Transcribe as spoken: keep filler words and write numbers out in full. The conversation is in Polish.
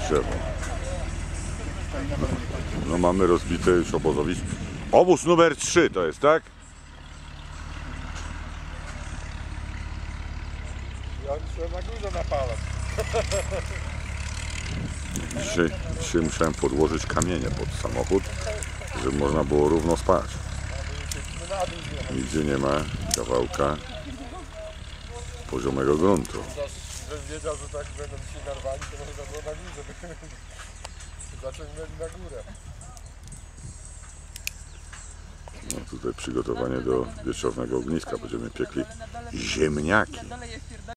drzewo. No, no mamy rozbite już obozowisko. Obóz numer trzy to jest, tak? Ja się na górze napalam. Dzisiaj, dzisiaj musiałem podłożyć kamienie pod samochód, żeby można było równo spać. Nigdzie nie ma kawałka poziomego gruntu. Żebym wiedział, że tak będą dzisiaj narwani, to można było na górze. Zaciągnęli na górę. No tutaj przygotowanie do wieczornego ogniska. Będziemy piekli ziemniaki.